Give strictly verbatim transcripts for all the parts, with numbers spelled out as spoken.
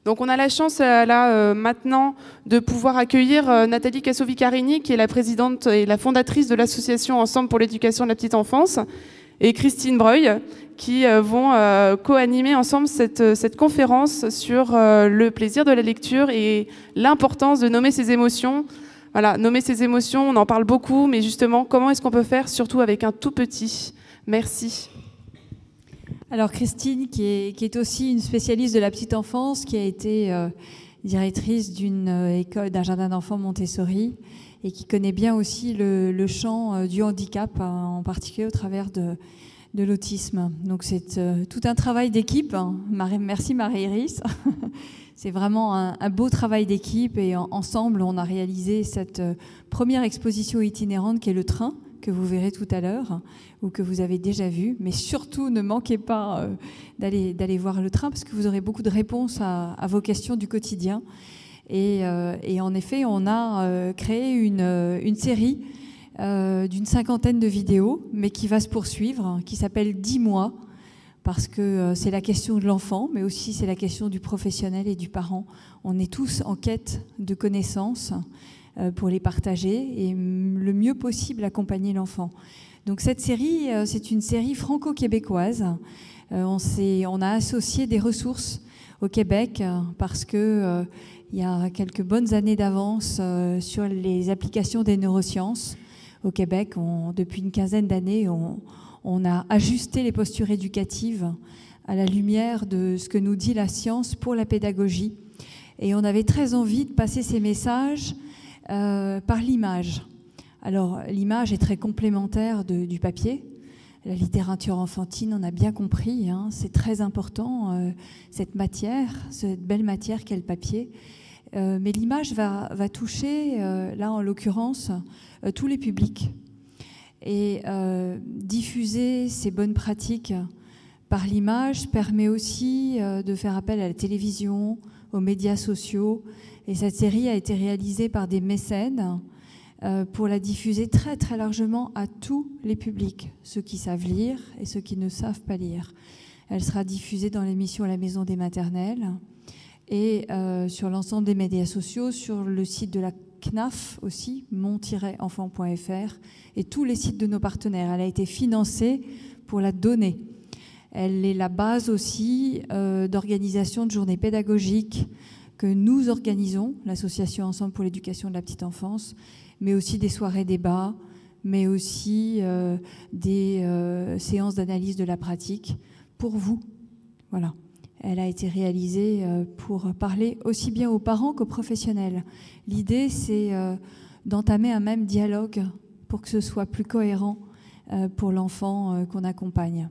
Donc on a la chance euh, là euh, maintenant de pouvoir accueillir euh, Nathalie Cassovicarini, qui est la présidente et la fondatrice de l'association Ensemble pour l'éducation de la petite enfance, et Christine Breuil, qui euh, vont euh, co-animer ensemble cette, cette conférence sur euh, le plaisir de la lecture et l'importance de nommer ses émotions. Voilà, nommer ses émotions, on en parle beaucoup, mais justement, comment est-ce qu'on peut faire, surtout avec un tout petit? Merci. Alors Christine, qui est, qui est aussi une spécialiste de la petite enfance, qui a été euh, directrice d'une euh, école, d'un jardin d'enfants Montessori, et qui connaît bien aussi le, le champ euh, du handicap, hein, en particulier au travers de, de l'autisme. Donc c'est euh, tout un travail d'équipe. Hein. Marie, merci Marie-Iris. C'est vraiment un, un beau travail d'équipe, et en, ensemble, on a réalisé cette euh, première exposition itinérante qui est le train, que vous verrez tout à l'heure, ou que vous avez déjà vu. Mais surtout, ne manquez pas euh, d'aller, d'aller voir le train, parce que vous aurez beaucoup de réponses à, à vos questions du quotidien. Et, euh, et en effet, on a euh, créé une, une série euh, d'une cinquantaine de vidéos, mais qui va se poursuivre, qui s'appelle dix mois, parce que euh, c'est la question de l'enfant, mais aussi c'est la question du professionnel et du parent. On est tous en quête de connaissances euh, pour les partager et le mieux possible accompagner l'enfant. Donc cette série, euh, c'est une série franco-québécoise. Euh, on, s'est, on a associé des ressources au Québec euh, parce que euh, il y a quelques bonnes années d'avance euh, sur les applications des neurosciences. Au Québec, on, depuis une quinzaine d'années, on, on a ajusté les postures éducatives à la lumière de ce que nous dit la science pour la pédagogie. Et on avait très envie de passer ces messages euh, par l'image. Alors, l'image est très complémentaire de, du papier. La littérature enfantine, on a bien compris, hein, c'est très important, euh, cette matière, cette belle matière qu'est le papier. Euh, mais l'image va, va toucher, euh, là en l'occurrence, euh, tous les publics. Et euh, diffuser ces bonnes pratiques par l'image permet aussi euh, de faire appel à la télévision, aux médias sociaux. Et cette série a été réalisée par des mécènes euh, pour la diffuser très très largement à tous les publics, ceux qui savent lire et ceux qui ne savent pas lire. Elle sera diffusée dans l'émission La Maison des Maternelles et euh, sur l'ensemble des médias sociaux, sur le site de la C N A F aussi, mon tiret enfant point F R, et tous les sites de nos partenaires. Elle a été financée pour la donner. Elle est la base aussi euh, d'organisation de journées pédagogiques que nous organisons, l'association Ensemble pour l'éducation de la petite enfance, mais aussi des soirées débats, mais aussi euh, des euh, séances d'analyse de la pratique pour vous. Voilà. Elle a été réalisée pour parler aussi bien aux parents qu'aux professionnels. L'idée, c'est d'entamer un même dialogue pour que ce soit plus cohérent pour l'enfant qu'on accompagne.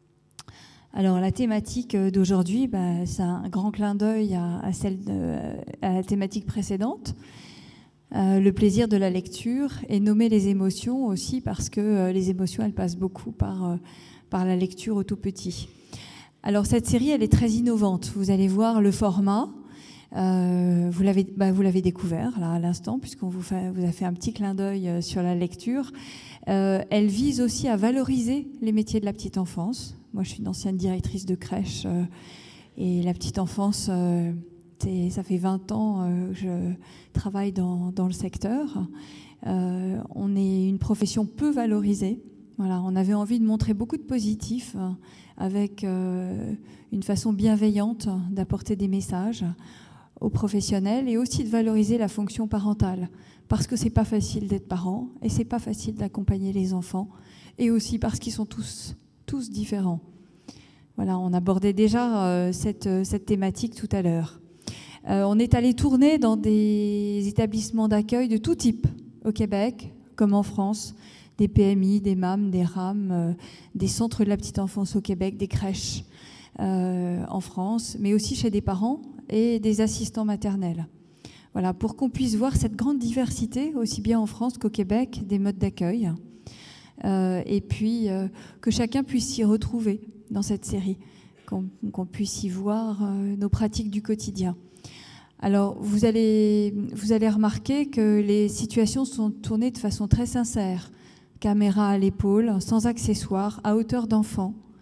Alors, la thématique d'aujourd'hui, bah, c'est un grand clin d'œil à, à, celle de, à la thématique précédente. Euh, le plaisir de la lecture et nommer les émotions aussi, parce que euh, les émotions, elles passent beaucoup par, euh, par la lecture au tout petit. Alors cette série, elle est très innovante. Vous allez voir le format. Euh, vous l'avez, bah, vous l'avez découvert là à l'instant, puisqu'on vous, fait, vous a fait un petit clin d'œil sur la lecture. Euh, elle vise aussi à valoriser les métiers de la petite enfance. Moi, je suis une ancienne directrice de crèche euh, et la petite enfance, euh, c'est, ça fait vingt ans euh, que je travaille dans, dans le secteur. Euh, on est une profession peu valorisée. Voilà, on avait envie de montrer beaucoup de positifs euh, avec euh, une façon bienveillante d'apporter des messages aux professionnels et aussi de valoriser la fonction parentale, parce que c'est pas facile d'être parent et c'est pas facile d'accompagner les enfants, et aussi parce qu'ils sont tous, tous différents. Voilà, on abordait déjà euh, cette, cette thématique tout à l'heure. Euh, on est allé tourner dans des établissements d'accueil de tout type au Québec, comme en France, des P M I, des M A M, des R A M, euh, des centres de la petite enfance au Québec, des crèches euh, en France, mais aussi chez des parents et des assistants maternels. Voilà, pour qu'on puisse voir cette grande diversité, aussi bien en France qu'au Québec, des modes d'accueil, euh, et puis euh, que chacun puisse s'y retrouver dans cette série, qu'on, qu'on puisse y voir euh, nos pratiques du quotidien. Alors, vous allez, vous allez remarquer que les situations sont tournées de façon très sincère. Caméra à l'épaule, sans accessoires, à hauteur d'enfant.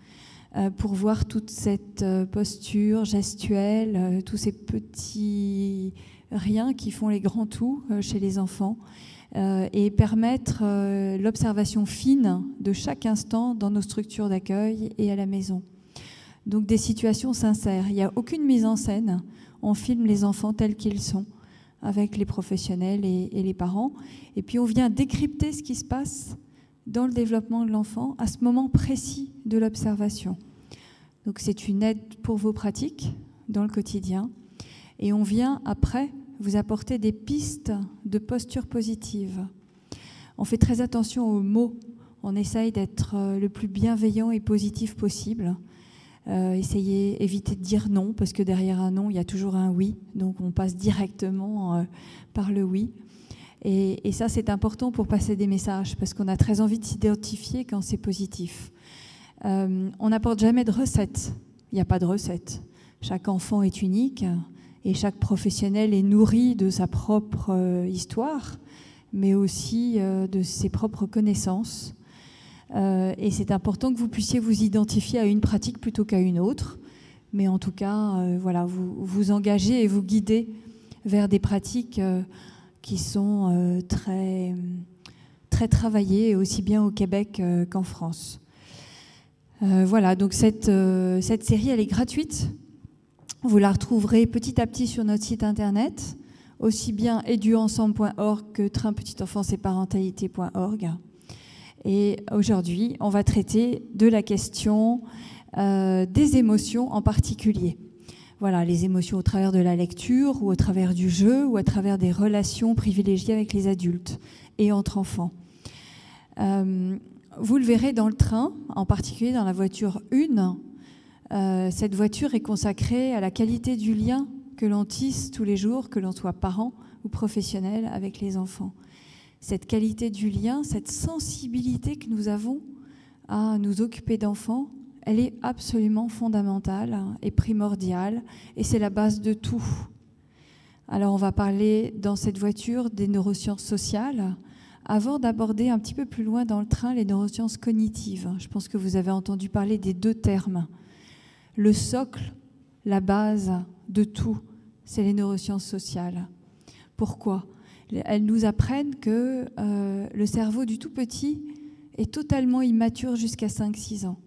euh, pour voir toute cette euh, posture gestuelle, euh, tous ces petits riens qui font les grands tout euh, chez les enfants, euh, et permettre euh, l'observation fine de chaque instant dans nos structures d'accueil et à la maison. Donc des situations sincères. Il n'y a aucune mise en scène. On filme les enfants tels qu'ils sont, avec les professionnels et, et les parents. Et puis on vient décrypter ce qui se passe dans le développement de l'enfant à ce moment précis de l'observation. Donc c'est une aide pour vos pratiques dans le quotidien. Et on vient après vous apporter des pistes de posture positive. On fait très attention aux mots. On essaye d'être le plus bienveillant et positif possible. Euh, essayez, évitez de dire non, parce que derrière un non, il y a toujours un oui. Donc on passe directement euh, par le oui. Et, et ça, c'est important pour passer des messages, parce qu'on a très envie de s'identifier quand c'est positif. Euh, on n'apporte jamais de recette. Il n'y a pas de recette. Chaque enfant est unique et chaque professionnel est nourri de sa propre euh, histoire, mais aussi euh, de ses propres connaissances. Euh, et c'est important que vous puissiez vous identifier à une pratique plutôt qu'à une autre. Mais en tout cas, euh, voilà, vous vous engagez et vous guidez vers des pratiques euh, qui sont euh, très, très travaillées, aussi bien au Québec euh, qu'en France. Euh, voilà, donc cette, euh, cette série, elle est gratuite. Vous la retrouverez petit à petit sur notre site internet, aussi bien éduensemble point org que train petite enfance et parentalité point org. Et aujourd'hui, on va traiter de la question euh, des émotions en particulier. Voilà, les émotions au travers de la lecture ou au travers du jeu ou à travers des relations privilégiées avec les adultes et entre enfants. Euh, vous le verrez dans le train, en particulier dans la voiture un. Euh, cette voiture est consacrée à la qualité du lien que l'on tisse tous les jours, que l'on soit parent ou professionnel avec les enfants. Cette qualité du lien, cette sensibilité que nous avons à nous occuper d'enfants, elle est absolument fondamentale et primordiale, et c'est la base de tout. Alors on va parler dans cette voiture des neurosciences sociales, avant d'aborder un petit peu plus loin dans le train les neurosciences cognitives. Je pense que vous avez entendu parler des deux termes. Le socle, la base de tout, c'est les neurosciences sociales. Pourquoi ? Elles nous apprennent que euh, le cerveau du tout petit est totalement immature jusqu'à cinq six ans.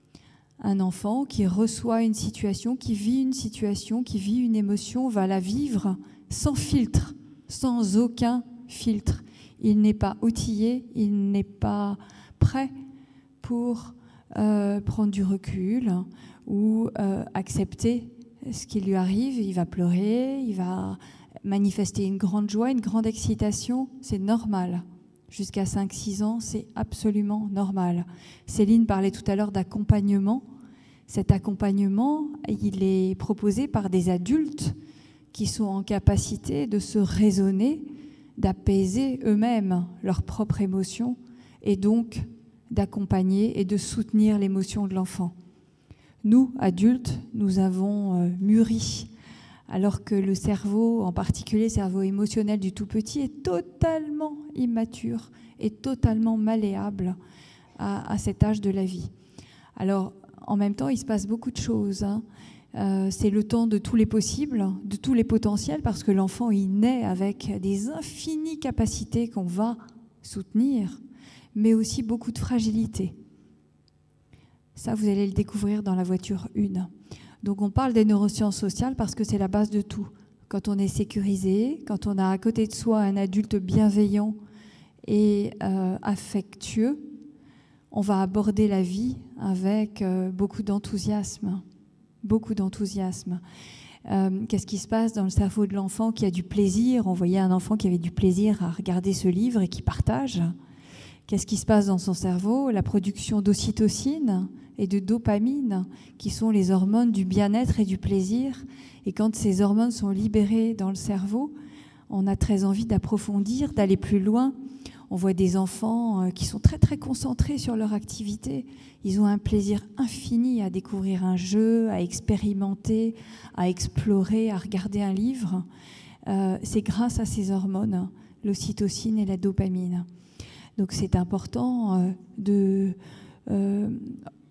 Un enfant qui reçoit une situation, qui vit une situation, qui vit une émotion, va la vivre sans filtre, sans aucun filtre. Il n'est pas outillé, il n'est pas prêt pour euh, prendre du recul ou euh, accepter ce qui lui arrive. Il va pleurer, il va manifester une grande joie, une grande excitation, c'est normal. Jusqu'à cinq six ans, c'est absolument normal. Céline parlait tout à l'heure d'accompagnement. Cet accompagnement, il est proposé par des adultes qui sont en capacité de se raisonner, d'apaiser eux-mêmes leurs propres émotions et donc d'accompagner et de soutenir l'émotion de l'enfant. Nous, adultes, nous avons euh, mûri, alors que le cerveau, en particulier le cerveau émotionnel du tout petit, est totalement immature et totalement malléable à, à cet âge de la vie. Alors, en même temps, il se passe beaucoup de choses. Hein. Euh, c'est le temps de tous les possibles, de tous les potentiels, parce que l'enfant, il naît avec des infinies capacités qu'on va soutenir, mais aussi beaucoup de fragilité. Ça, vous allez le découvrir dans la voiture un. Donc on parle des neurosciences sociales parce que c'est la base de tout. Quand on est sécurisé, quand on a à côté de soi un adulte bienveillant et euh, affectueux, on va aborder la vie avec euh, beaucoup d'enthousiasme. Beaucoup d'enthousiasme. Euh, qu'est-ce qui se passe dans le cerveau de l'enfant qui a du plaisir ? On voyait un enfant qui avait du plaisir à regarder ce livre et qui partage. Qu'est-ce qui se passe dans son cerveau ? La production d'ocytocine et de dopamine, qui sont les hormones du bien-être et du plaisir. Et quand ces hormones sont libérées dans le cerveau, on a très envie d'approfondir, d'aller plus loin. On voit des enfants qui sont très très concentrés sur leur activité. Ils ont un plaisir infini à découvrir un jeu, à expérimenter, à explorer, à regarder un livre. Euh, c'est grâce à ces hormones, l'ocytocine et la dopamine. Donc c'est important euh, de... Euh,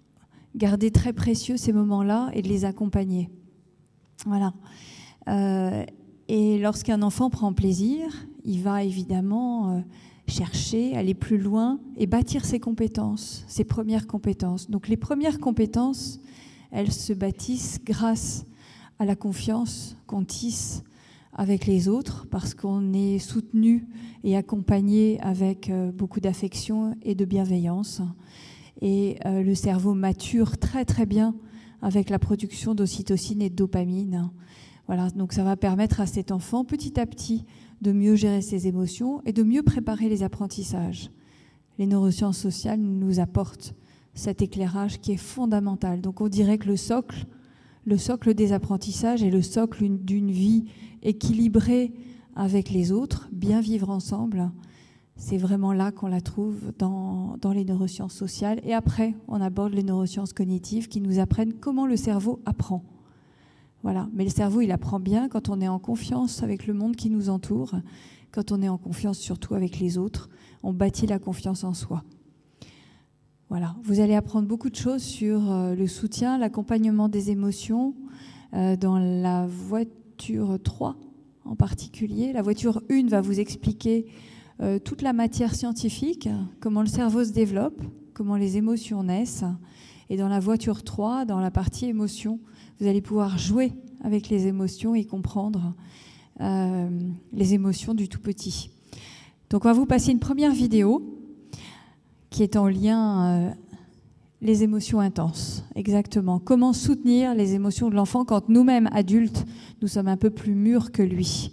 garder très précieux ces moments-là et de les accompagner. Voilà. Euh, et lorsqu'un enfant prend plaisir, il va évidemment euh, chercher, aller plus loin et bâtir ses compétences, ses premières compétences. Donc les premières compétences, elles se bâtissent grâce à la confiance qu'on tisse avec les autres, parce qu'on est soutenu et accompagné avec euh, beaucoup d'affection et de bienveillance. Et euh, le cerveau mature très très bien avec la production d'ocytocine et de dopamine. Voilà, donc ça va permettre à cet enfant petit à petit de mieux gérer ses émotions et de mieux préparer les apprentissages. Les neurosciences sociales nous apportent cet éclairage qui est fondamental. Donc on dirait que le socle, le socle des apprentissages est le socle d'une vie équilibrée avec les autres, bien vivre ensemble. C'est vraiment là qu'on la trouve dans, dans les neurosciences sociales. Et après, on aborde les neurosciences cognitives qui nous apprennent comment le cerveau apprend. Voilà. Mais le cerveau, il apprend bien quand on est en confiance avec le monde qui nous entoure, quand on est en confiance surtout avec les autres. On bâtit la confiance en soi. Voilà. Vous allez apprendre beaucoup de choses sur euh, le soutien, l'accompagnement des émotions euh, dans la voiture trois en particulier. La voiture un va vous expliquer euh, toute la matière scientifique, comment le cerveau se développe, comment les émotions naissent. Et dans la voiture trois, dans la partie émotions, vous allez pouvoir jouer avec les émotions et comprendre euh, les émotions du tout petit. Donc on va vous passer une première vidéo qui est en lien euh, les émotions intenses. Exactement. Comment soutenir les émotions de l'enfant quand nous-mêmes, adultes, nous sommes un peu plus mûrs que lui.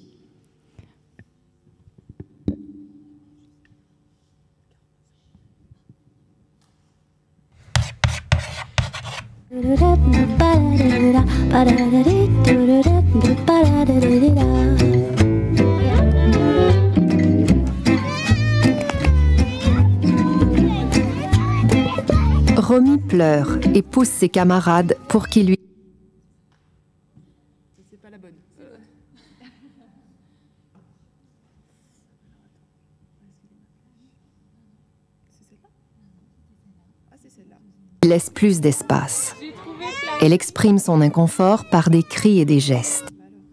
Romy pleure et pousse ses camarades pour qu'ils lui... C'est pas la bonne. Euh... C'est celle-là ? Ah, c'est celle-là. laisse plus d'espace. Elle exprime son inconfort par des cris et des gestes.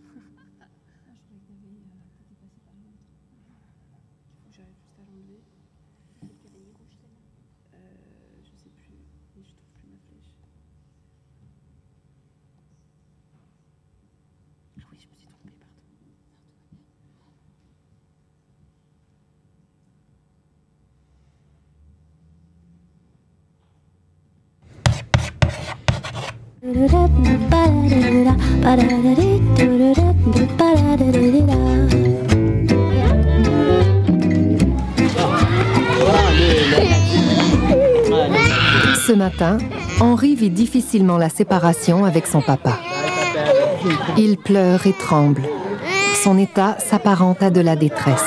Ce matin, Henri vit difficilement la séparation avec son papa. Il pleure et tremble. Son état s'apparente à de la détresse.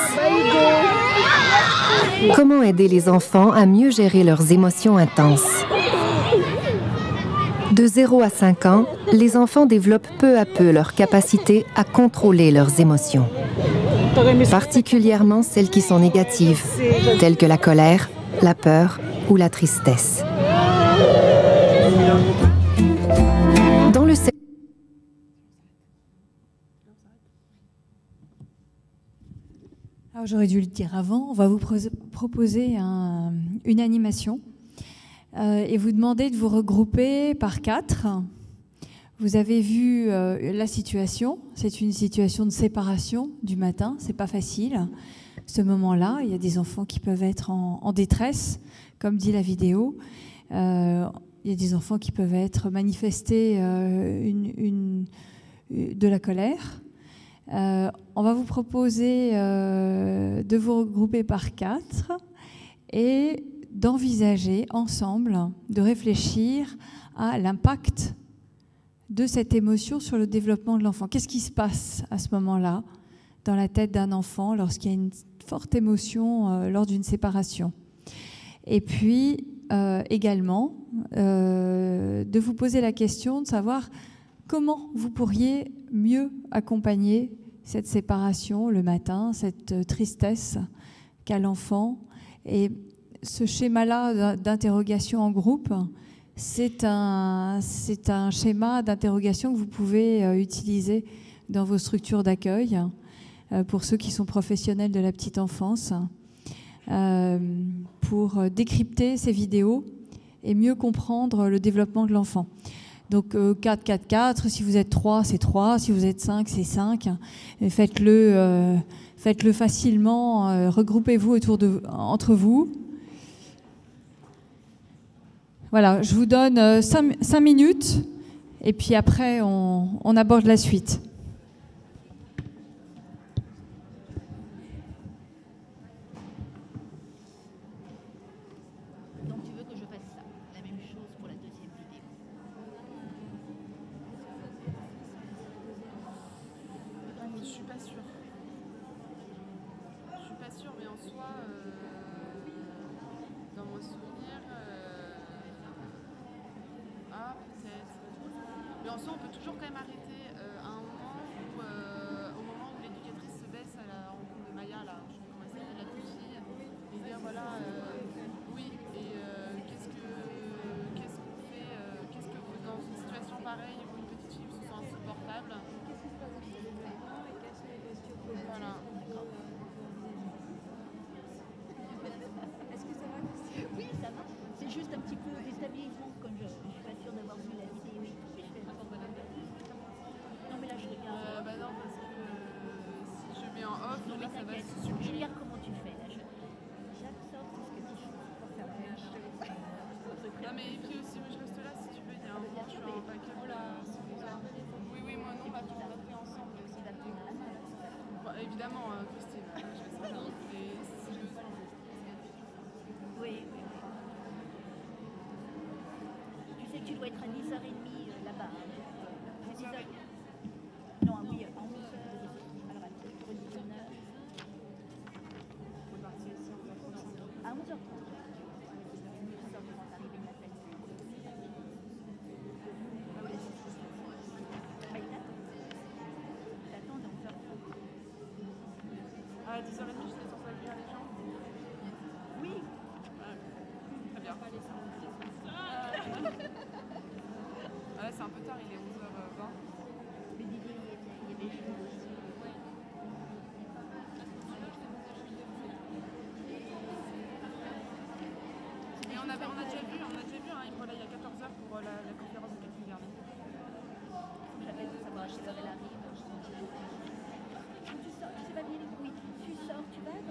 Comment aider les enfants à mieux gérer leurs émotions intenses ? De zéro à cinq ans, les enfants développent peu à peu leur capacité à contrôler leurs émotions. Particulièrement celles qui sont négatives, telles que la colère, la peur ou la tristesse. Dans le J'aurais dû le dire avant, on va vous proposer un, une animation euh, et vous demander de vous regrouper par quatre. Vous avez vu euh, la situation, c'est une situation de séparation du matin, c'est pas facile. Ce moment-là, il y a des enfants qui peuvent être en, en détresse, comme dit la vidéo. Euh, il y a des enfants qui peuvent être manifestés euh, une, une, de la colère. Euh, on va vous proposer euh, de vous regrouper par quatre et d'envisager ensemble, de réfléchir à l'impact de cette émotion sur le développement de l'enfant. Qu'est-ce qui se passe à ce moment-là dans la tête d'un enfant lorsqu'il y a une forte émotion euh, lors d'une séparation? Et puis euh, également euh, de vous poser la question de savoir comment vous pourriez mieux accompagner cette séparation le matin, cette tristesse qu'a l'enfant. Et ce schéma-là d'interrogation en groupe, c'est un, c'est un schéma d'interrogation que vous pouvez euh, utiliser dans vos structures d'accueil euh, pour ceux qui sont professionnels de la petite enfance, euh, pour décrypter ces vidéos et mieux comprendre le développement de l'enfant. Donc euh, quatre, quatre, quatre, si vous êtes trois, c'est trois, si vous êtes cinq, c'est cinq. Faites-le euh, faites-le facilement, euh, regroupez-vous autour de, entre vous. Voilà, je vous donne euh, cinq minutes et puis après on, on aborde la suite. Donc tu veux que je fasse ça, la même chose pour la deuxième vidéo. Je suis pas sûre. Je suis pas sûre, mais en soi, euh, dans mon souvenir, euh, ah peut-être. Mais en soi, on peut toujours quand même arrêter euh, à un moment où, euh, au moment où l'éducatrice se baisse à la rencontre de Maya, là, je sais pas comment elle s'appelle, la petite fille, et dire voilà, euh, oui, et euh, qu'est-ce que qu'est-ce qu'on fait, euh, qu'est-ce que vous, dans une situation pareille où une petite fille se sent insupportable. Voilà. Est-ce que ça va? Oui, ça va. C'est juste un petit peu déstabilisant comme je ne suis pas sûre d'avoir vu la vidéo. Mais je fais n'importe quoi. Non, mais là, je regarde. Euh, bah non, parce que euh, si je mets en off, Non, mais là, ça va t'inquiète. se Je supprimer. regarde comment tu fais. Là, je... J'absorbe tout ce que tu fais pour faire la même chose. Non, mais et puis aussi, moi, je reste là si tu veux. Il y a un moment, je suis un paquet. Oui, oui, moi non, bah, on l'a fait ensemble. Tu vas prendre la main. Bon, évidemment, euh, Christine, je vais ça. Et si besoin. Oui, oui, oui. Tu sais que tu dois être à dix heures trente là-bas. À dix heures trente. Non, oui, à onze heures. Alors, attends, pour une dix heures. À onze heures trente. onze heures trente, arrivé de la tête. Ah, il t'attend. Il t'attend à onze heures trente. À dix heures trente, j'étais censée accueillir les gens. Oui. Très bien. Ah, c'est un peu tard, il est onze heures vingt. Mais Didier, il y était, il y avait Jules aussi. Et on, avait, on a déjà vu, on a déjà vu hein, voilà, il y a quatorze heures pour la, la conférence de Catherine Garnier. J'appelle pour savoir à quelle heure elle arrive. Tu sors, tu sais pas bien, oui, tu sors, tu vas à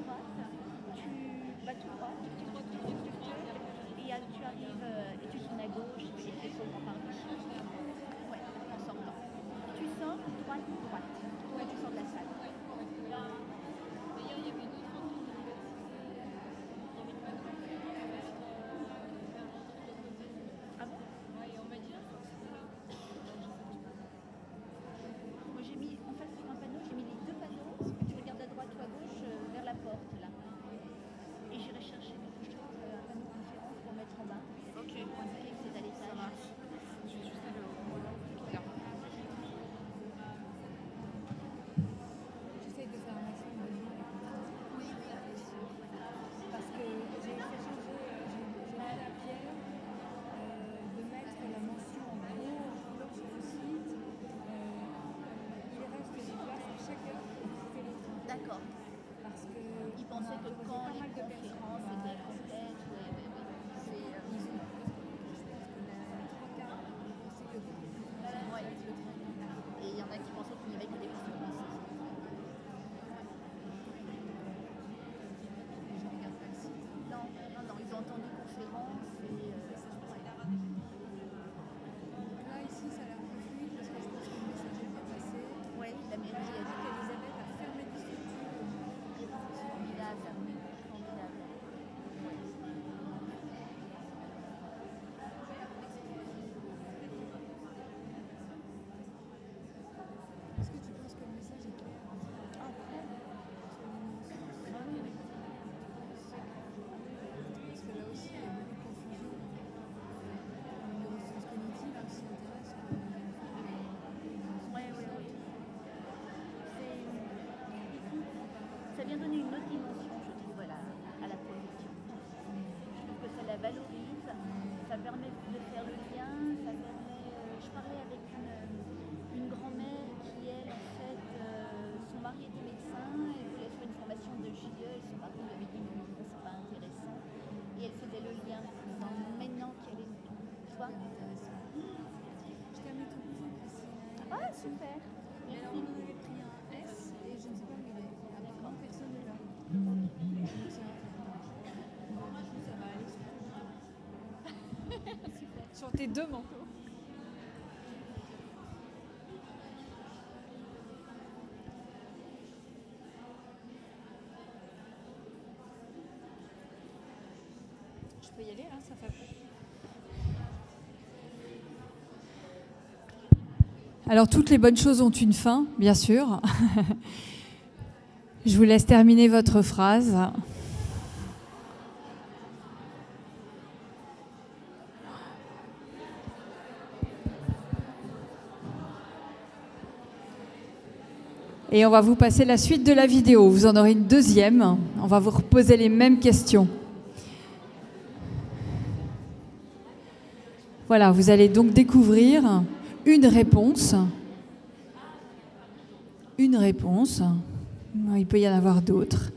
super. Alors, on en avait pris un S et je ne sais pas où il est. Apparemment, personne n'est là. Donc, ça, ça va aller sur, sur tes deux manteaux. Je peux y aller, hein, ça fait. Alors, toutes les bonnes choses ont une fin, bien sûr. Je vous laisse terminer votre phrase. Et on va vous passer la suite de la vidéo. Vous en aurez une deuxième. On va vous reposer les mêmes questions. Voilà, vous allez donc découvrir une réponse. Une réponse. Il peut y en avoir d'autres.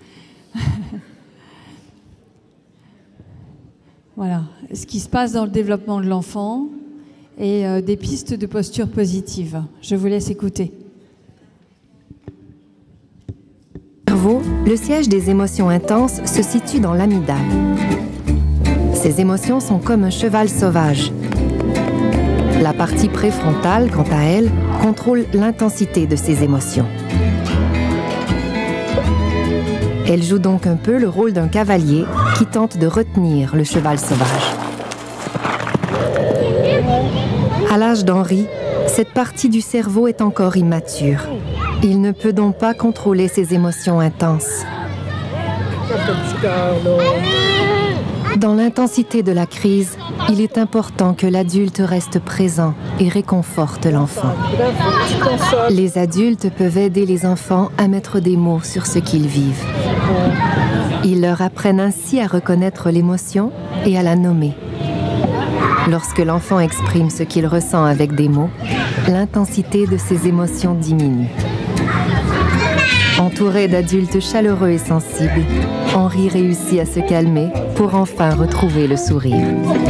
Voilà, ce qui se passe dans le développement de l'enfant et euh, des pistes de posture positive. Je vous laisse écouter. Cerveau, le siège des émotions intenses se situe dans l'amygdale. Ces émotions sont comme un cheval sauvage. La partie préfrontale, quant à elle, contrôle l'intensité de ces émotions. Elle joue donc un peu le rôle d'un cavalier qui tente de retenir le cheval sauvage. À l'âge d'Henri, cette partie du cerveau est encore immature. Il ne peut donc pas contrôler ses émotions intenses. Dans l'intensité de la crise, il est important que l'adulte reste présent et réconforte l'enfant. Les adultes peuvent aider les enfants à mettre des mots sur ce qu'ils vivent. Ils leur apprennent ainsi à reconnaître l'émotion et à la nommer. Lorsque l'enfant exprime ce qu'il ressent avec des mots, l'intensité de ses émotions diminue. Entouré d'adultes chaleureux et sensibles, Henri réussit à se calmer pour enfin retrouver le sourire.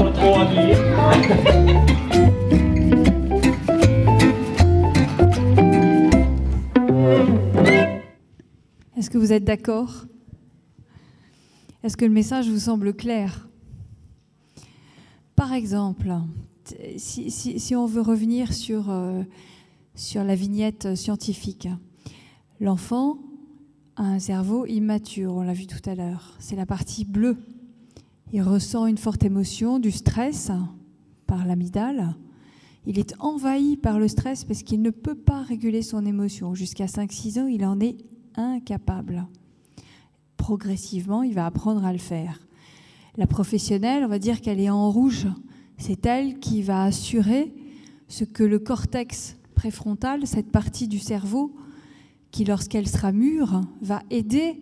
Est-ce que vous êtes d'accord? Est-ce que le message vous semble clair? Par exemple, si, si, si on veut revenir sur, euh, sur la vignette scientifique, l'enfant a un cerveau immature, on l'a vu tout à l'heure. C'est la partie bleue. Il ressent une forte émotion, du stress par l'amygdale. Il est envahi par le stress parce qu'il ne peut pas réguler son émotion. Jusqu'à cinq six ans, il en est incapable. Progressivement, il va apprendre à le faire. La professionnelle, on va dire qu'elle est en rouge. C'est elle qui va assurer ce que le cortex préfrontal, cette partie du cerveau, qui, lorsqu'elle sera mûre, va aider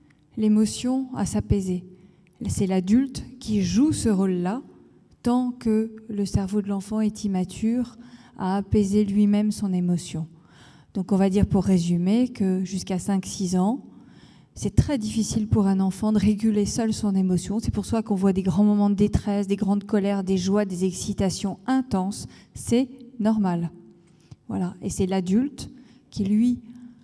l'émotion à s'apaiser. C'est l'adulte qui joue ce rôle-là tant que le cerveau de l'enfant est immature à apaiser lui-même son émotion. Donc on va dire, pour résumer, que jusqu'à cinq six ans, c'est très difficile pour un enfant de réguler seul son émotion. C'est pour ça qu'on voit des grands moments de détresse, des grandes colères, des joies, des excitations intenses. C'est normal. Voilà. Et c'est l'adulte qui, lui,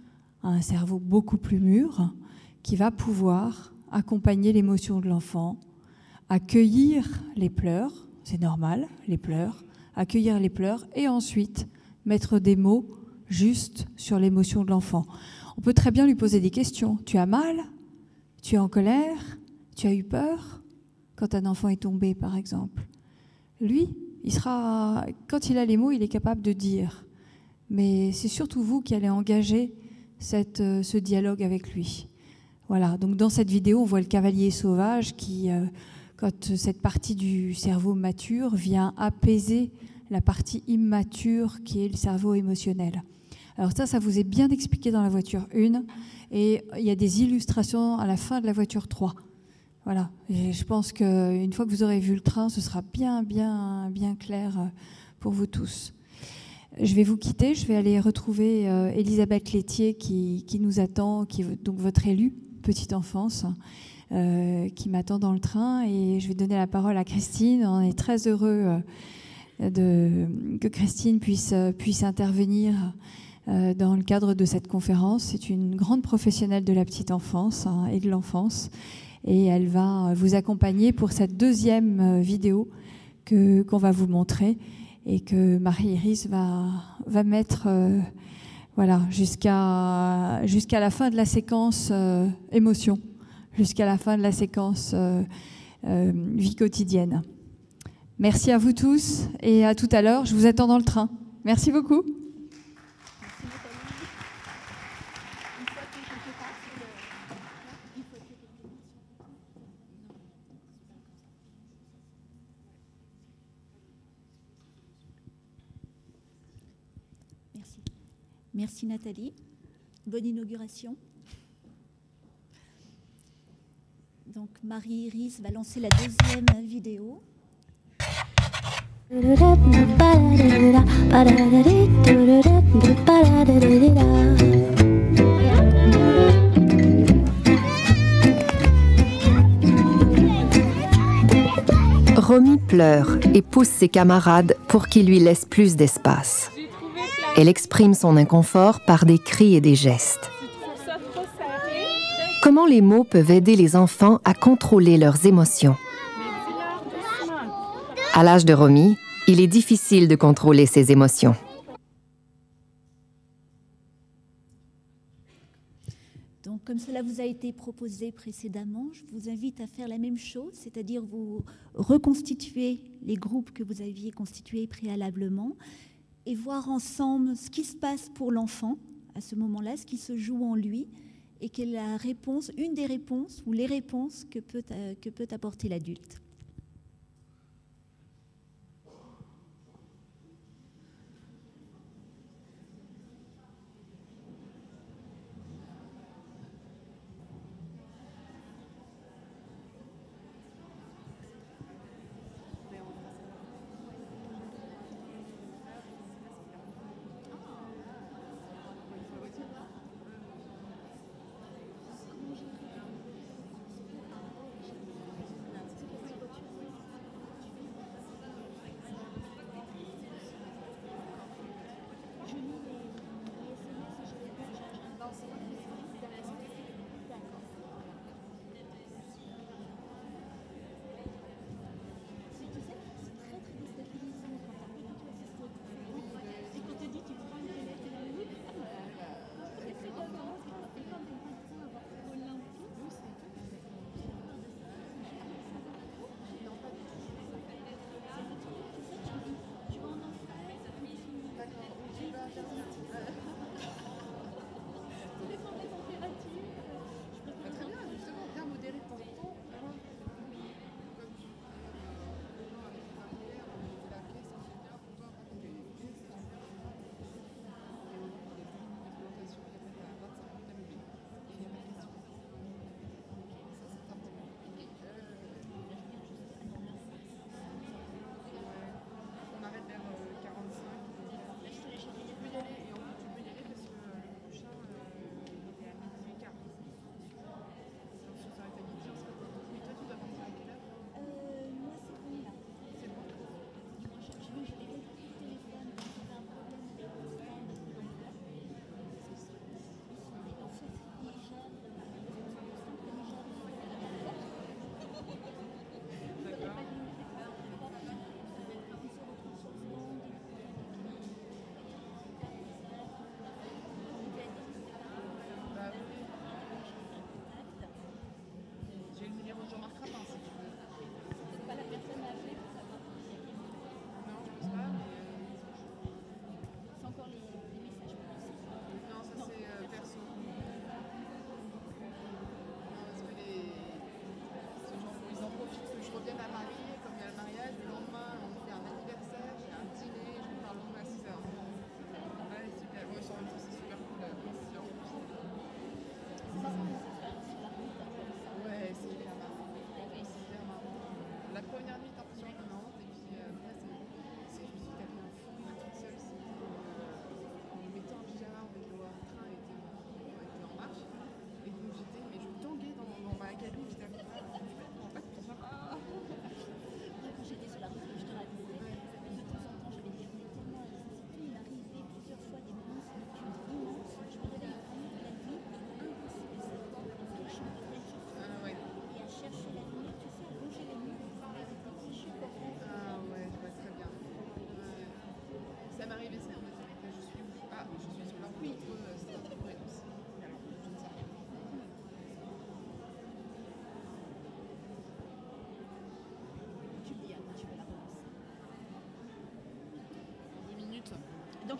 a un cerveau beaucoup plus mûr, qui va pouvoir accompagner l'émotion de l'enfant, accueillir les pleurs, c'est normal, les pleurs, accueillir les pleurs et ensuite mettre des mots justes sur l'émotion de l'enfant. On peut très bien lui poser des questions. Tu as mal? Tu es en colère? Tu as eu peur? Quand un enfant est tombé, par exemple. Lui, il sera, quand il a les mots, il est capable de dire. Mais c'est surtout vous qui allez engager cette, euh, ce dialogue avec lui. Voilà, donc dans cette vidéo, on voit le cavalier sauvage qui, euh, quand cette partie du cerveau mature, vient apaiser la partie immature qui est le cerveau émotionnel. Alors ça, ça vous est bien expliqué dans la voiture un et il y a des illustrations à la fin de la voiture trois. Voilà, et je pense qu'une fois que vous aurez vu le train, ce sera bien, bien, bien clair pour vous tous. Je vais vous quitter, je vais aller retrouver euh, Elisabeth Laitier qui, qui nous attend, qui est donc votre élue, petite enfance, euh, qui m'attend dans le train, et je vais donner la parole à Christine. On est très heureux euh, de, que Christine puisse, puisse intervenir euh, dans le cadre de cette conférence. C'est une grande professionnelle de la petite enfance hein, et de l'enfance. Et elle va vous accompagner pour cette deuxième vidéo que, qu'on va vous montrer et que Marie-Iris va, va mettre euh, voilà, jusqu'à, jusqu'à la fin de la séquence euh, émotion, jusqu'à la fin de la séquence euh, euh, vie quotidienne. Merci à vous tous et à tout à l'heure. Je vous attends dans le train. Merci beaucoup. Merci. Merci Nathalie. Bonne inauguration. Donc Marie-Iris va lancer la deuxième vidéo. Romy pleure et pousse ses camarades pour qu'ils lui laissent plus d'espace. Elle exprime son inconfort par des cris et des gestes. Comment les mots peuvent aider les enfants à contrôler leurs émotions? À l'âge de Romy, il est difficile de contrôler ses émotions. Donc, comme cela vous a été proposé précédemment, je vous invite à faire la même chose, c'est-à-dire vous reconstituer les groupes que vous aviez constitués préalablement et voir ensemble ce qui se passe pour l'enfant à ce moment-là, ce qui se joue en lui, et quelle est la réponse, une des réponses ou les réponses que peut, euh, que peut apporter l'adulte.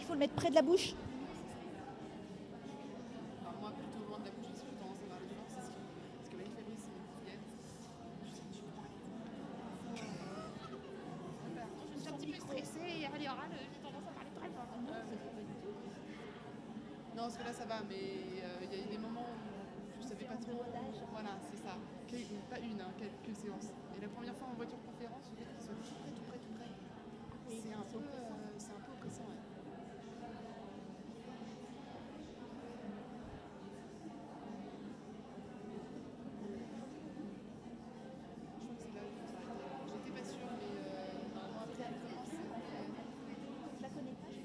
qu'il faut le mettre près de la bouche. Enfin, moi, plutôt loin de la bouche, j'ai plutôt tendance à avoir le violence, c'est ce que, ce que Valérie Fabrice et je suis un petit peu stressée et à l'oral, j'ai tendance à parler très fort. Non, parce que là ça va, mais il euh, y a eu des moments où je savais pas trop. Voilà, c'est ça. Pas une, hein, quelques séances. Et la première fois en voiture conférence, je voulais qu'ils soient tout près, tout près, tout près. C'est un peu, euh, c'est un peu oppressant. Ouais. Je crois que c'est là où il faut s'arrêter. J'étais pas sûre, mais euh, normalement après elle commence. Je la connais pas.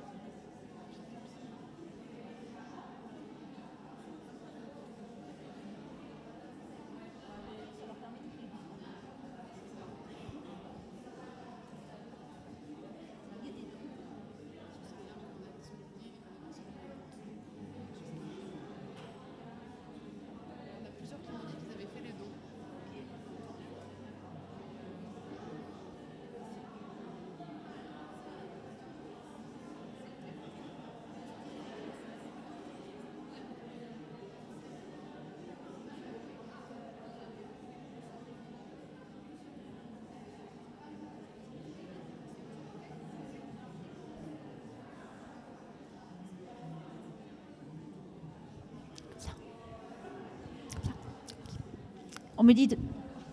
On me dit de...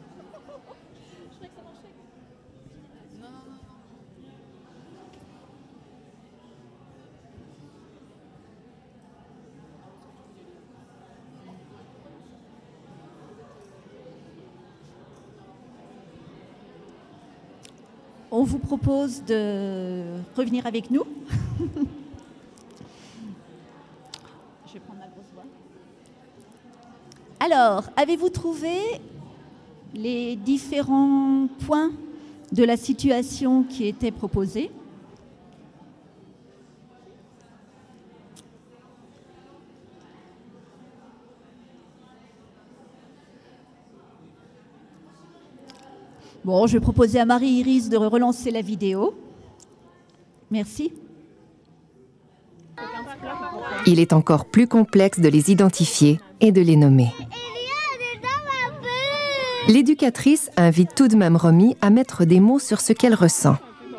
On vous propose de revenir avec nous. Je vais prendre ma grosse voix. Alors, avez-vous trouvé les différents points de la situation qui étaient proposés ? Bon, je vais proposer à Marie-Iris de relancer la vidéo. Merci. Il est encore plus complexe de les identifier et de les nommer. L'éducatrice invite tout de même Romy à mettre des mots sur ce qu'elle ressent.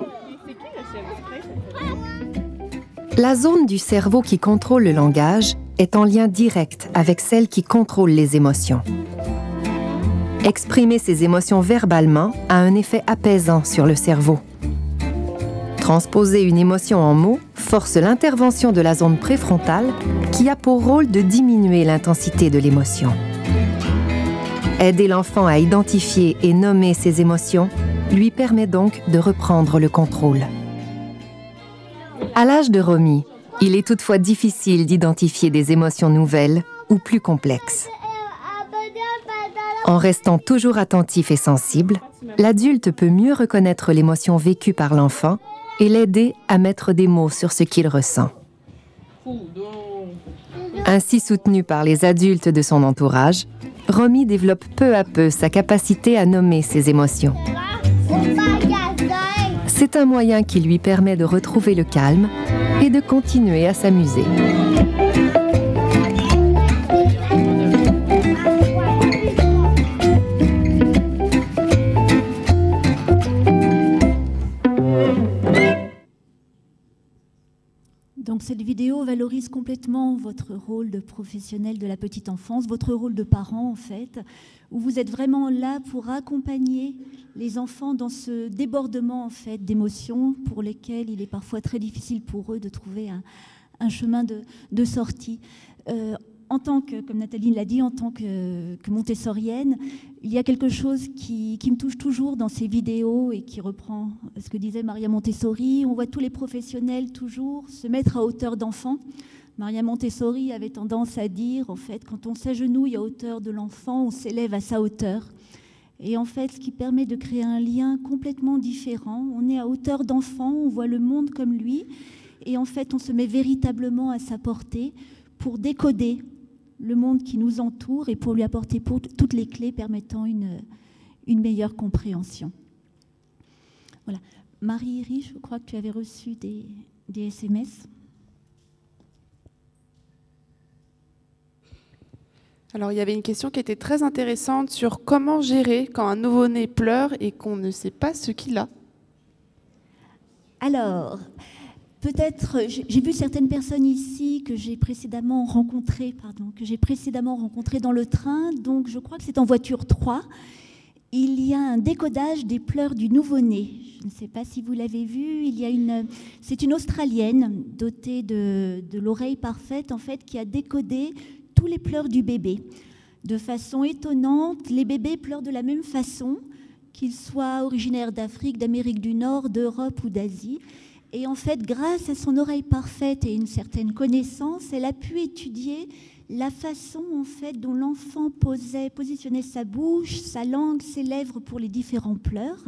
La zone du cerveau qui contrôle le langage est en lien direct avec celle qui contrôle les émotions. Exprimer ses émotions verbalement a un effet apaisant sur le cerveau. Transposer une émotion en mots force l'intervention de la zone préfrontale qui a pour rôle de diminuer l'intensité de l'émotion. Aider l'enfant à identifier et nommer ses émotions lui permet donc de reprendre le contrôle. À l'âge de Romy, il est toutefois difficile d'identifier des émotions nouvelles ou plus complexes. En restant toujours attentif et sensible, l'adulte peut mieux reconnaître l'émotion vécue par l'enfant et l'aider à mettre des mots sur ce qu'il ressent. Ainsi soutenu par les adultes de son entourage, Romy développe peu à peu sa capacité à nommer ses émotions. C'est un moyen qui lui permet de retrouver le calme et de continuer à s'amuser. Donc cette vidéo valorise complètement votre rôle de professionnel de la petite enfance, votre rôle de parent en fait, où vous êtes vraiment là pour accompagner les enfants dans ce débordement en fait d'émotions pour lesquelles il est parfois très difficile pour eux de trouver un, un chemin de, de sortie. Euh, En tant que, comme Nathalie l'a dit, en tant que, que montessorienne, il y a quelque chose qui, qui me touche toujours dans ces vidéos et qui reprend ce que disait Maria Montessori. On voit tous les professionnels toujours se mettre à hauteur d'enfant. Maria Montessori avait tendance à dire, en fait, quand on s'agenouille à hauteur de l'enfant, on s'élève à sa hauteur. Et en fait, ce qui permet de créer un lien complètement différent. On est à hauteur d'enfant, on voit le monde comme lui. Et en fait, on se met véritablement à sa portée pour décoder le monde qui nous entoure et pour lui apporter pour toutes les clés permettant une, une meilleure compréhension. Voilà. Marie-Iris, je crois que tu avais reçu des, des S M S. Alors, il y avait une question qui était très intéressante sur comment gérer quand un nouveau-né pleure et qu'on ne sait pas ce qu'il a. Alors, peut-être, j'ai vu certaines personnes ici que j'ai précédemment rencontrées, pardon, que j'ai précédemment rencontrées dans le train, donc je crois que c'est en voiture trois. Il y a un décodage des pleurs du nouveau-né. Je ne sais pas si vous l'avez vu. Il y a une, c'est une Australienne dotée de, de l'oreille parfaite, en fait, qui a décodé tous les pleurs du bébé. De façon étonnante, les bébés pleurent de la même façon, qu'ils soient originaires d'Afrique, d'Amérique du Nord, d'Europe ou d'Asie. Et en fait, grâce à son oreille parfaite et une certaine connaissance, elle a pu étudier la façon en fait dont l'enfant posait, positionnait sa bouche, sa langue, ses lèvres pour les différents pleurs.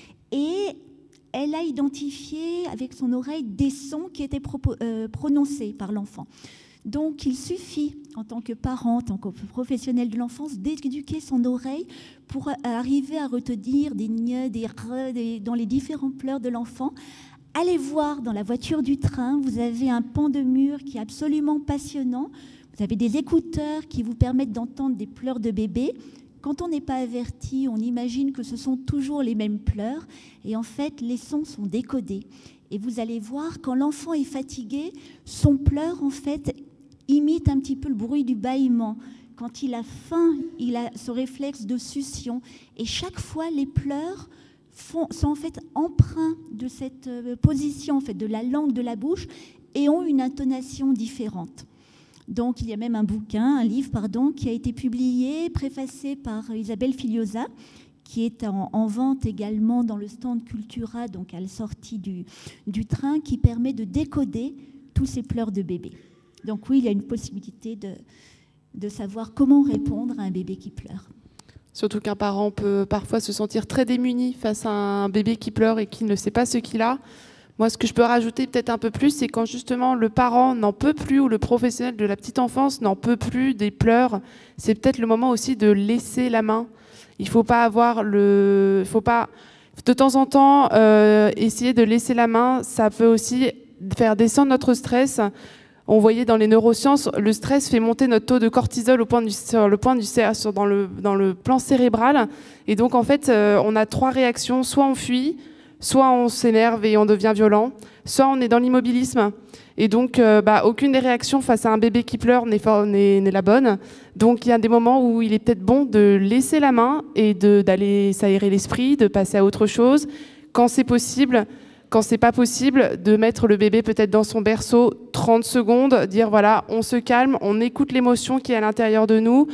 Et elle a identifié avec son oreille des sons qui étaient propos, euh, prononcés par l'enfant. Donc, il suffit, en tant que parent, en tant que professionnel de l'enfance, d'éduquer son oreille pour arriver à retenir des gne, des re, des, dans les différents pleurs de l'enfant. Allez voir dans la voiture du train, vous avez un pan de mur qui est absolument passionnant. Vous avez des écouteurs qui vous permettent d'entendre des pleurs de bébé. Quand on n'est pas averti, on imagine que ce sont toujours les mêmes pleurs. Et en fait, les sons sont décodés. Et vous allez voir, quand l'enfant est fatigué, son pleur, en fait, imite un petit peu le bruit du bâillement. Quand il a faim, il a ce réflexe de succion. Et chaque fois, les pleurs font, sont en fait empreints de cette position, en fait, de la langue de la bouche, et ont une intonation différente. Donc, il y a même un bouquin, un livre, pardon, qui a été publié, préfacé par Isabelle Filiosa, qui est en, en vente également dans le stand Cultura, donc à la sortie du, du train, qui permet de décoder tous ces pleurs de bébé. Donc oui, il y a une possibilité de, de savoir comment répondre à un bébé qui pleure. Surtout qu'un parent peut parfois se sentir très démuni face à un bébé qui pleure et qui ne sait pas ce qu'il a. Moi, ce que je peux rajouter peut-être un peu plus, c'est quand justement le parent n'en peut plus ou le professionnel de la petite enfance n'en peut plus des pleurs, c'est peut-être le moment aussi de laisser la main. Il ne faut pas avoir le... Il faut pas, de temps en temps, euh, essayer de laisser la main. Ça peut aussi faire descendre notre stress. On voyait dans les neurosciences, le stress fait monter notre taux de cortisol au point du, sur le point du, sur, dans, le, dans le plan cérébral. Et donc, en fait, euh, on a trois réactions. Soit on fuit, soit on s'énerve et on devient violent, soit on est dans l'immobilisme. Et donc, euh, bah, aucune des réactions face à un bébé qui pleure n'est la bonne. Donc, il y a des moments où il est peut-être bon de laisser la main et d'aller s'aérer l'esprit, de passer à autre chose. Quand c'est possible, quand c'est pas possible, de mettre le bébé peut-être dans son berceau trente secondes, dire voilà, on se calme, on écoute l'émotion qui est à l'intérieur de nous,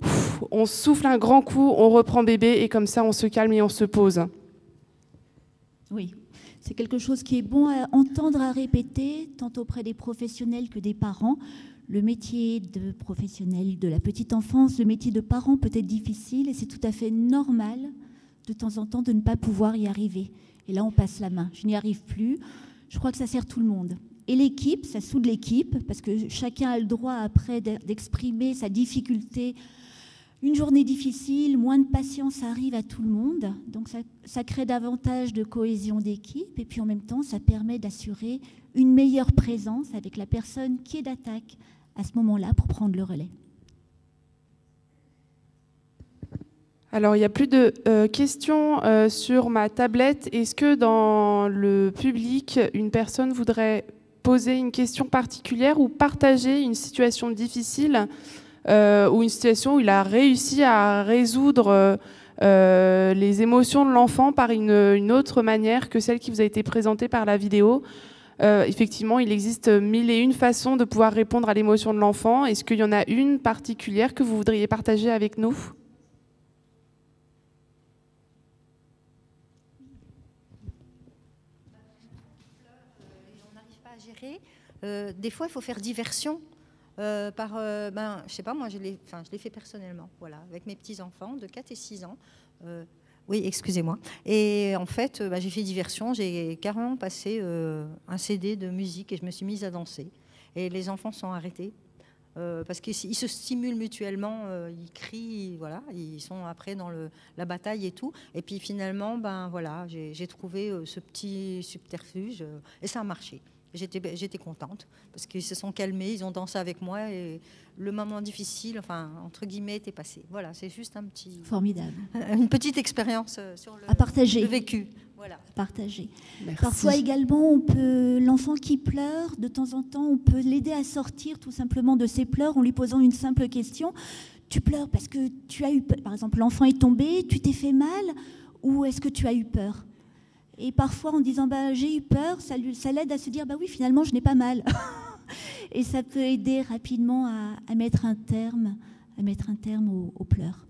on souffle un grand coup, on reprend bébé et comme ça, on se calme et on se pose. Oui, c'est quelque chose qui est bon à entendre, à répéter, tant auprès des professionnels que des parents. Le métier de professionnel de la petite enfance, le métier de parent peut être difficile et c'est tout à fait normal de temps en temps de ne pas pouvoir y arriver. Et là, on passe la main. Je n'y arrive plus. Je crois que ça sert tout le monde. Et l'équipe, ça soude l'équipe, parce que chacun a le droit après d'exprimer sa difficulté. Une journée difficile, moins de patience arrive à tout le monde. Donc ça, ça crée davantage de cohésion d'équipe. Et puis en même temps, ça permet d'assurer une meilleure présence avec la personne qui est d'attaque à ce moment-là pour prendre le relais. Alors, il n'y a plus de euh, questions euh, sur ma tablette. Est-ce que dans le public, une personne voudrait poser une question particulière ou partager une situation difficile euh, ou une situation où il a réussi à résoudre euh, les émotions de l'enfant par une, une autre manière que celle qui vous a été présentée par la vidéo? Euh, effectivement, il existe mille et une façons de pouvoir répondre à l'émotion de l'enfant. Est-ce qu'il y en a une particulière que vous voudriez partager avec nous ? Euh, des fois, il faut faire diversion. Euh, par, euh, ben, je sais pas, moi, je l'ai, enfin, je l'ai fait personnellement, voilà, avec mes petits-enfants de quatre et six ans. Euh, oui, excusez-moi. Et en fait, ben, j'ai fait diversion. J'ai carrément passé euh, un C D de musique et je me suis mise à danser. Et les enfants sont arrêtés euh, parce qu'ils se stimulent mutuellement. Euh, ils crient, voilà, ils sont après dans le, la bataille et tout. Et puis finalement, ben voilà, j'ai trouvé euh, ce petit subterfuge euh, et ça a marché. j'étais j'étais contente parce qu'ils se sont calmés, ils ont dansé avec moi et le moment difficile, enfin entre guillemets, était passé. Voilà, c'est juste un petit formidable, une petite expérience sur le, à partager, le vécu. Voilà. À partager. Merci. Parfois également, on peut l'enfant qui pleure, de temps en temps, on peut l'aider à sortir tout simplement de ses pleurs en lui posant une simple question. Tu pleures parce que tu as eu peur. Par exemple, l'enfant est tombé, tu t'es fait mal, ou est-ce que tu as eu peur? Et parfois, en disant bah, j'ai eu peur, ça, lui, ça l'aide à se dire bah oui, finalement, je n'ai pas mal. Et ça peut aider rapidement à, à mettre un terme, à mettre un terme aux, aux pleurs.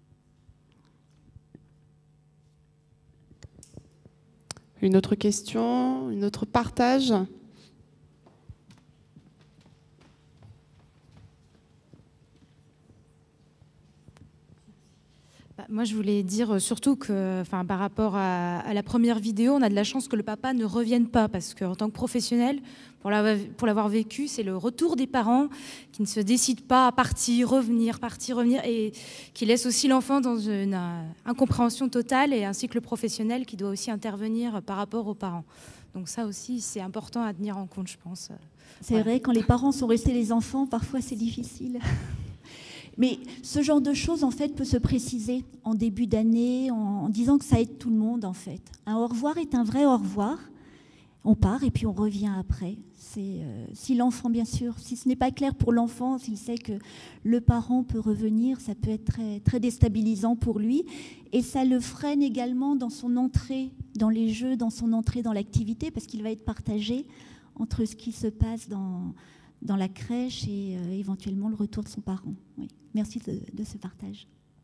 Une autre question, une autre partage? Bah, moi, je voulais dire surtout que, enfin, par rapport à, à la première vidéo, on a de la chance que le papa ne revienne pas, parce qu'en tant que professionnel, pour l'avoir vécu, c'est le retour des parents qui ne se décident pas à partir, revenir, partir, revenir, et qui laissent aussi l'enfant dans une euh, incompréhension totale, et ainsi que le professionnel qui doit aussi intervenir par rapport aux parents. Donc ça aussi, c'est important à tenir en compte, je pense. C'est voilà. vrai, quand les parents sont restés les enfants, parfois c'est difficile. Mais ce genre de choses, en fait, peut se préciser en début d'année, en, en disant que ça aide tout le monde, en fait. Un au revoir est un vrai au revoir. On part et puis on revient après. C'est, euh, si l'enfant, bien sûr, si ce n'est pas clair pour l'enfant, s'il sait que le parent peut revenir, ça peut être très, très déstabilisant pour lui. Et ça le freine également dans son entrée dans les jeux, dans son entrée dans l'activité, parce qu'il va être partagé entre ce qui se passe dans, dans la crèche et euh, éventuellement le retour de son parent. Oui. Merci de, de ce partage.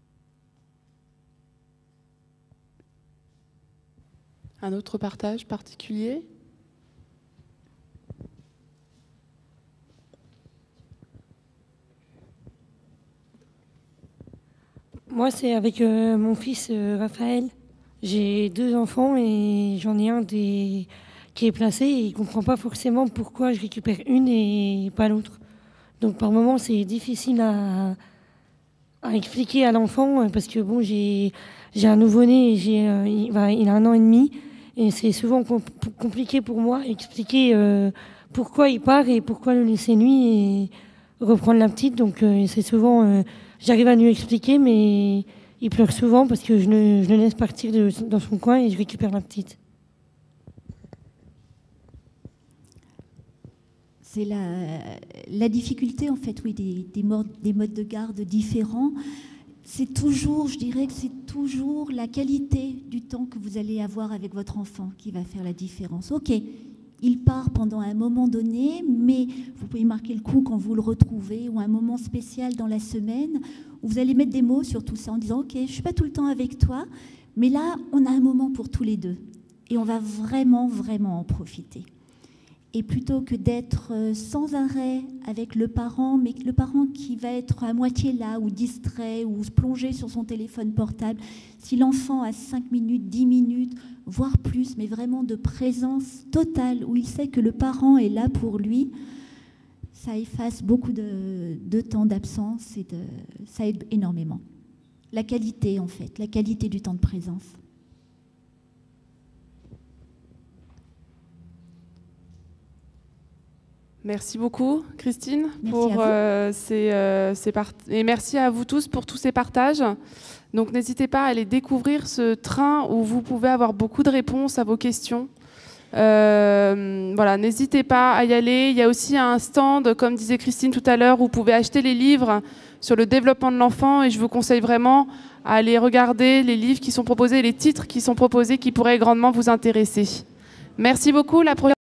Un autre partage particulier? Moi, c'est avec euh, mon fils euh, Raphaël. J'ai deux enfants et j'en ai un des... qui est placé et il ne comprend pas forcément pourquoi je récupère une et pas l'autre. Donc par moments, c'est difficile à, à expliquer à l'enfant parce que bon, j'ai j'ai un nouveau-né et j'ai, euh, il, va, il a un an et demi et c'est souvent comp compliqué pour moi d'expliquer euh, pourquoi il part et pourquoi le laisser lui et reprendre la petite. Donc euh, c'est souvent, euh, j'arrive à lui expliquer, mais il pleure souvent parce que je le, je le laisse partir de, dans son coin et je récupère la petite. C'est la, la difficulté, en fait, oui, des, des, modes, des modes de garde différents. C'est toujours, je dirais que c'est toujours la qualité du temps que vous allez avoir avec votre enfant qui va faire la différence. Ok, il part pendant un moment donné, mais vous pouvez marquer le coup quand vous le retrouvez ou un moment spécial dans la semaine où vous allez mettre des mots sur tout ça en disant ok, je ne suis pas tout le temps avec toi, mais là, on a un moment pour tous les deux et on va vraiment, vraiment en profiter. Et plutôt que d'être sans arrêt avec le parent, mais le parent qui va être à moitié là, ou distrait, ou se plonger sur son téléphone portable, si l'enfant a cinq minutes, dix minutes, voire plus, mais vraiment de présence totale, où il sait que le parent est là pour lui, ça efface beaucoup de, de temps d'absence et de, ça aide énormément. La qualité, en fait, la qualité du temps de présence. Merci beaucoup, Christine, merci pour euh, ces, euh, ces part... et merci à vous tous pour tous ces partages. Donc n'hésitez pas à aller découvrir ce train où vous pouvez avoir beaucoup de réponses à vos questions. Euh, voilà, n'hésitez pas à y aller. Il y a aussi un stand, comme disait Christine tout à l'heure, où vous pouvez acheter les livres sur le développement de l'enfant. Et je vous conseille vraiment à aller regarder les livres qui sont proposés, les titres qui sont proposés, qui pourraient grandement vous intéresser. Merci beaucoup. La prochaine